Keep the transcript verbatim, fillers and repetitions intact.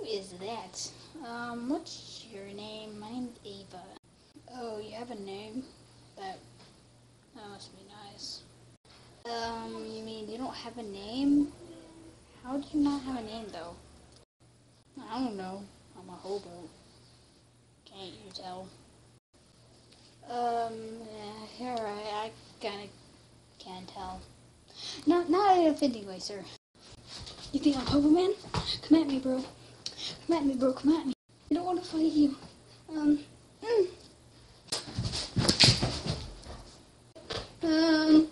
is that? Um, what's your name? My name's Ava. Oh, you have a name? That, that must be nice. Um, you mean you don't have a name? How do you not have a name, though? I don't know. I'm a hobo. Can't you tell? Um, yeah, alright, I kinda can tell. Not, not in an offending way, sir. You think I'm Hobo Man? Come at me, bro. Come at me, bro. Come at me. I don't want to fight you. Um, mm. um,